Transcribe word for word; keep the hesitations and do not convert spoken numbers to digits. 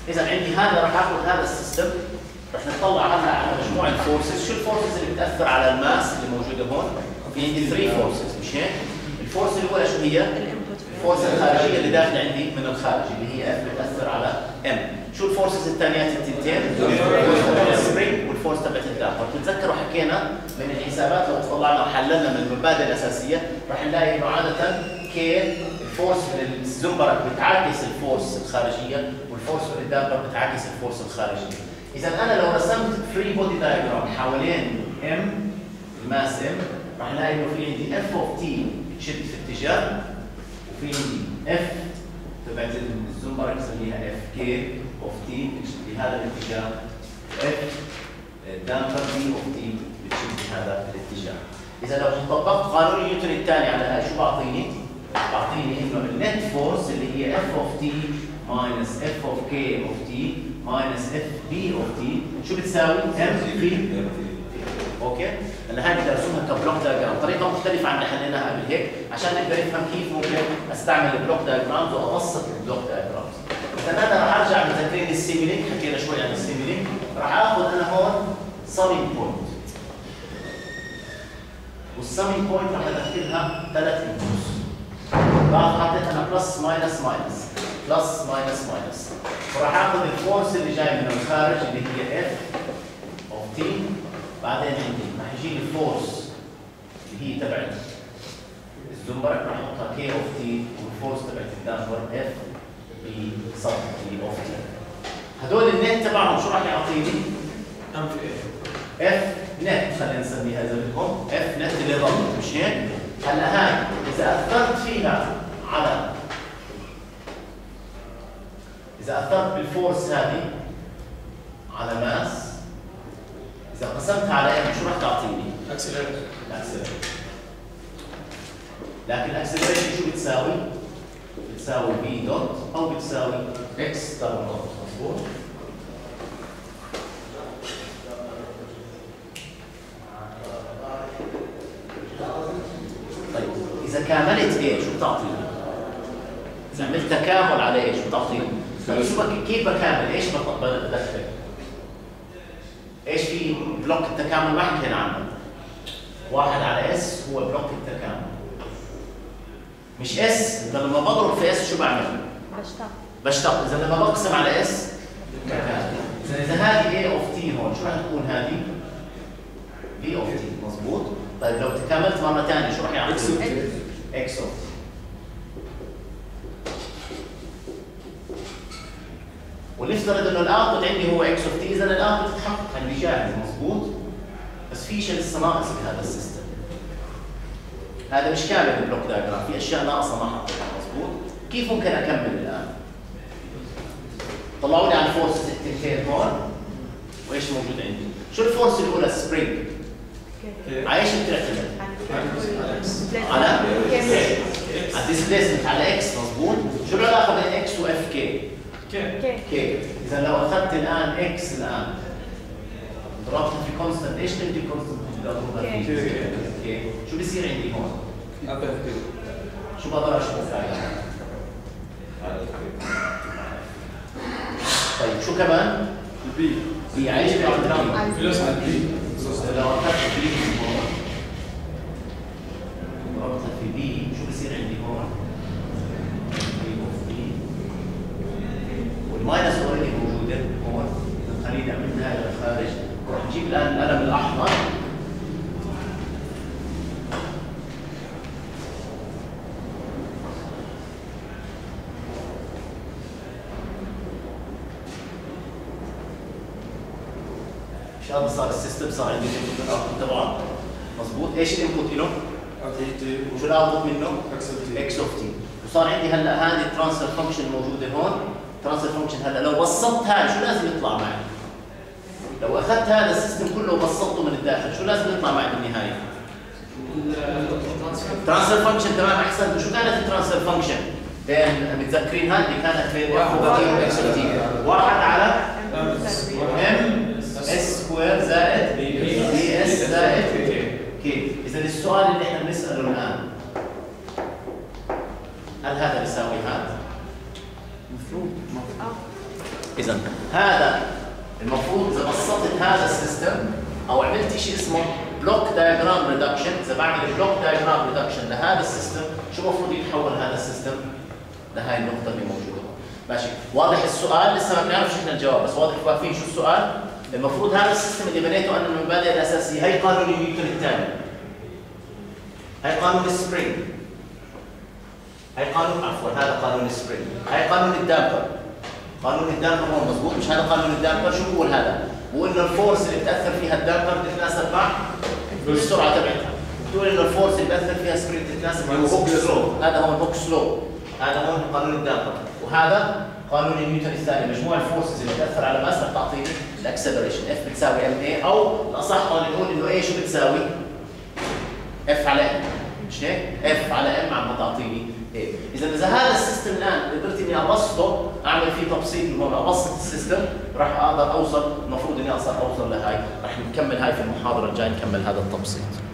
اذا عندي هذا راح اخذ هذا السيستم، راح نطلع هلا على مجموعه فورسز. شو الفورسز اللي بتاثر على الماس اللي موجوده هون؟ في عندي ثلاث فورسز مش هيك؟ الفورس الاولى شو هي؟ الفورس الخارجيه اللي داخله عندي من الخارج اللي هي اف بتاثر على ام. شو الفورسز الثانيات التنتين؟ السبرينج والفورس تبعت الدافع. بتتذكروا حكينا من الحسابات لو طلعنا وحللنا من المبادئ الاساسيه راح نلاقي انه عاده كي الفورس من الزنبرك بتعاكس الفورس الخارجيه والفورس من الدافع بتعاكس الفورس الخارجيه. اذا انا لو رسمت فري بودي دايجرام حوالين ام الماس ام راح نلاقي انه في عندي اف اوف تي بتشد في اتجاه وفي عندي اف تبعت الزنبرك بسميها اف كي اوف تي بتشد بهذا الاتجاه، اف دامبر دي اوف تي بتشد بهذا الاتجاه. اذا لو طبقت قانون نيوتن الثاني على هاي شو بعطيني؟ بعطيني انه النت فورس اللي هي اف اوف تي ماينس اف اوف كي اوف تي ماينس اف بي اوف تي شو بتساوي؟ ام في اوكي؟ هلا هاي بدي ارسمها كبلوك دايجرام، طريقه مختلفه عن اللي حليناها قبل هيك عشان نقدر نفهم كيف ممكن استعمل البلوك دايجرامز وابسط البلوك دايجرامز. اذا انا راح ارجع متذكرين السيميلينك، حكينا شوي عن السيميلينك، راح اخذ انا هون سامينج بوينت. والسامينج بوينت راح ادخلها ثلاث انبوتس. بعد حطيت انا بلس ماينس ماينس بلس ماينس ماينس، وراح اخذ الفورس اللي جاي من الخارج اللي هي اف اوف تي، بعدين عندي راح يجي لي فورس اللي هي تبعت الزنبرك راح احطها كي اوف تي، والفورس تبعت الدامبر اف بي صب تي اوف تي. هدول النت تبعهم شو راح يعطيني؟ ام في اف نت، خلينا نسميها اذا بدكم اف نت اللي ضل مش هيك؟ هلا هاي اذا اثرت فيها على اذا اثرت بالفورس هذه على ماس، اذا قسمتها على ام شو راح تعطيني؟ اكسلريشن. الاكسلريشن. لكن الاكسلريشن شو بتساوي؟ بتساوي في دوت او بتساوي اكس دبل دوت، مضبوط؟ طيب اذا كاملت ايش شو بتعطيني؟ اذا عملت تكامل على ايش شو بتعطيني؟ شو كيف بكامل؟ ايش بدخل؟ ايش في بلوك التكامل ما حكينا عنه؟ واحد على اس هو بلوك التكامل. مش اس، لما بضرب في اس شو بعمل؟ بشتق. بشتق، اذا لما بقسم على اس تكامل. اذا اذا هذه اي اوف تي هون شو راح تكون هذه؟ بي اوف تي، مضبوط؟ طيب لو تكاملت مره ثانيه شو راح يعطيني؟ اكس اوف تي. ونفترض انه الاوتبوت عندي هو اكس اوف تي، اذا الاوتبوت تحقق عندي جاهز، مضبوط؟ بس في شيء لسه ناقص بهذا السيستم. هذا مش كامل البلوك دايجرام، في اشياء ناقصه ما حطيتها، مضبوط؟ كيف ممكن اكمل الان؟ طلعوا لي على الفورس التنتين هون، وايش موجود عندي؟ شو الفورس الاولى؟ سبرينج. على ايش بتعتمد؟ على على الديسبيسمنت، على اكس، مضبوط؟ شو العلاقه بين اكس واف كي؟ كي. كي. اذا لو اخذت الان اكس الان ضربتها في كونستنت، ايش قيمه الكونستنت اللي اضربها فيه؟ كي. شو بصير عندي هون؟ شو بقدر اشوف عليها؟ طيب شو كمان؟ البي. بي عايش بعمران. فلوس على البي. لو اخذت بي هون ضربتها في بي، شو بصير عندي هون؟ الماينس اوريدي موجوده هون، اذا خليني اعملها الى الخارج، راح نجيب الان القلم الاحمر مش هذا صار السيستم، صار عندي الانبوت والاوتبوت تبعه، مضبوط؟ ايش الانبوت له؟ وشو الاوتبوت منه؟ اكس اوف تي. وصار عندي هلا هذه الترانسفير فانكشن موجوده هون، ترانسفير فانكشن هلا لو بسطت هاي شو لازم يطلع معي؟ لو اخذت هذا السيستم كله وبسطته من الداخل شو لازم يطلع معي بالنهايه؟ ترانسفير فانكشن. تمام، احسنت. وشو كانت الترانسفير فانكشن؟ بين متذكرين هاي اللي كانت بين اف واكس اوف تي، واحد على ام اس سكوير زائد بي اس زائد كي. اذا السؤال اللي احنا بنساله الان هل هذا بيساوي هذا؟ المفروض اذا هذا المفروض اذا بسطت هذا السيستم او عملت شيء اسمه بلوك دايجرام ريدكشن، اذا بعمل بلوك دايجرام ريدكشن لهذا السيستم شو المفروض يتحول هذا السيستم لهي النقطه اللي موجوده هون. ماشي، واضح السؤال؟ لسه ما بنعرفش احنا الجواب، بس واضح واقفين شو السؤال؟ المفروض هذا السيستم اللي بنيته انا من المبادئ الاساسيه، هي قانون نيوتن الثاني، هي قانون السبرينج، هي قانون عفوا هذا قانون السبرينج، هي قانون الدامبر. قانون الدامبر هو مضبوط، مش هذا قانون الدامبر؟ شو بقول هذا؟ بقول انه الفورس اللي بتاثر فيها الدامبر بتتناسب مع السرعه تبعتها، بتقول انه الفورس اللي بتاثر فيها سبرينج بتتناسب مع الهوكس لو، هذا هو الهوكس لو، هذا هو قانون الدامبر، وهذا قانون نيوتن الثاني، مجموع الفورسز اللي بتاثر على ماس رح تعطيني الاكسلريشن، اف بتساوي ام اي، او الاصح هون نقول انه اي شو بتساوي؟ اف على ام، مش هيك؟ اف على ام عم تعطيني ايه. اذا اذا هذا السيستم الان قدرت اني ابسطه، اعمل فيه تبسيط من هون، ابسط السيستم، راح اقدر اوصل، المفروض اني اقدر اوصل لهي، راح نكمل هاي في المحاضره الجايه نكمل هذا التبسيط.